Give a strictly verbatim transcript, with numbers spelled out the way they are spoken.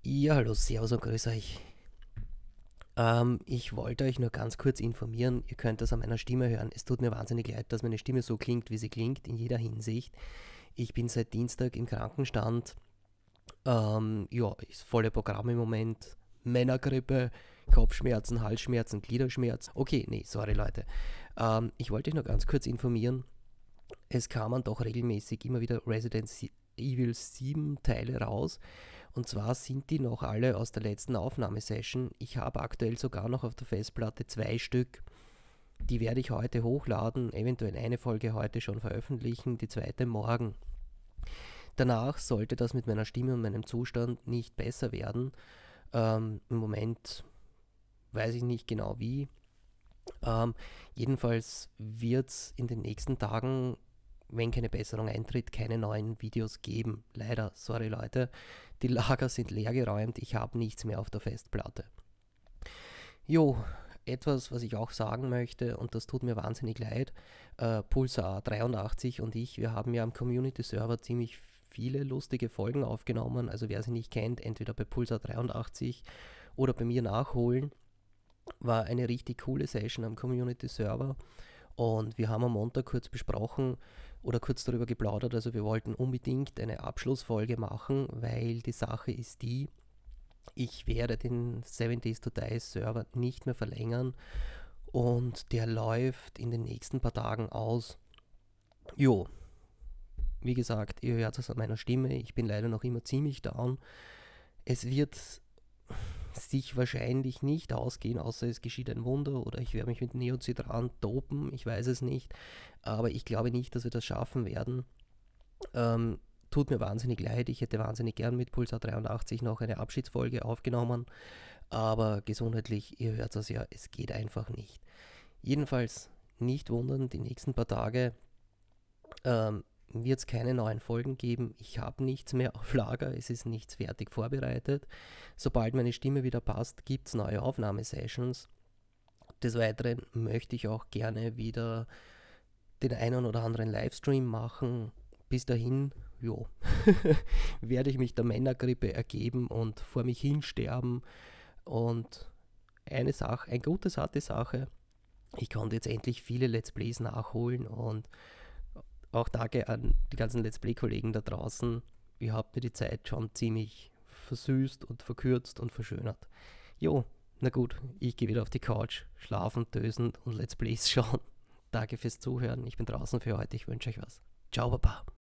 Ja, hallo, servus und grüß euch. Ähm, ich wollte euch nur ganz kurz informieren, ihr könnt das an meiner Stimme hören. Es tut mir wahnsinnig leid, dass meine Stimme so klingt, wie sie klingt, in jeder Hinsicht. Ich bin seit Dienstag im Krankenstand. Ähm, ja, ist volle Programm im Moment. Männergrippe, Kopfschmerzen, Halsschmerzen, Gliederschmerzen. Okay, nee, sorry Leute. Ähm, ich wollte euch nur ganz kurz informieren. Es kamen doch regelmäßig immer wieder Resident Evil sieben Teile raus. Und zwar sind die noch alle aus der letzten Aufnahmesession. Ich habe aktuell sogar noch auf der Festplatte zwei Stück. Die werde ich heute hochladen, eventuell eine Folge heute schon veröffentlichen, die zweite morgen. Danach sollte das mit meiner Stimme und meinem Zustand nicht besser werden. Ähm, Im Moment weiß ich nicht genau wie. Ähm, jedenfalls wird es in den nächsten Tagen, wenn keine Besserung eintritt, keine neuen Videos geben. Leider, sorry Leute. Die Lager sind leergeräumt, ich habe nichts mehr auf der Festplatte. Jo, etwas, was ich auch sagen möchte, und das tut mir wahnsinnig leid, äh, Pulsar dreiundachtzig und ich, wir haben ja am Community-Server ziemlich viele lustige Folgen aufgenommen, also wer sie nicht kennt, entweder bei Pulsar dreiundachtzig oder bei mir nachholen. War eine richtig coole Session am Community-Server und wir haben am Montag kurz besprochen oder kurz darüber geplaudert, also wir wollten unbedingt eine Abschlussfolge machen, weil die Sache ist die, ich werde den Seven Days to Die Server nicht mehr verlängern und der läuft in den nächsten paar Tagen aus. Jo, wie gesagt, ihr hört es an meiner Stimme, ich bin leider noch immer ziemlich down. Es wird sich wahrscheinlich nicht ausgehen, außer es geschieht ein Wunder oder ich werde mich mit Neocitran dopen, ich weiß es nicht, aber ich glaube nicht, dass wir das schaffen werden. Ähm, tut mir wahnsinnig leid, ich hätte wahnsinnig gern mit Pulsar dreiundachtzig noch eine Abschiedsfolge aufgenommen, aber gesundheitlich, ihr hört es ja, es geht einfach nicht. Jedenfalls nicht wundern, die nächsten paar Tage ähm, wird es keine neuen Folgen geben. Ich habe nichts mehr auf Lager, es ist nichts fertig vorbereitet. Sobald meine Stimme wieder passt, gibt es neue Aufnahmesessions. Des Weiteren möchte ich auch gerne wieder den einen oder anderen Livestream machen. Bis dahin, jo, werde ich mich der Männergrippe ergeben und vor mich hinsterben. Und eine Sache, eine gute satte Sache, ich konnte jetzt endlich viele Let's Plays nachholen und auch danke an die ganzen Let's Play-Kollegen da draußen. Ihr habt mir die Zeit schon ziemlich versüßt und verkürzt und verschönert. Jo, na gut, ich gehe wieder auf die Couch, schlafen, dösen und Let's Plays schauen. Danke fürs Zuhören, ich bin draußen für heute, ich wünsche euch was. Ciao, Baba.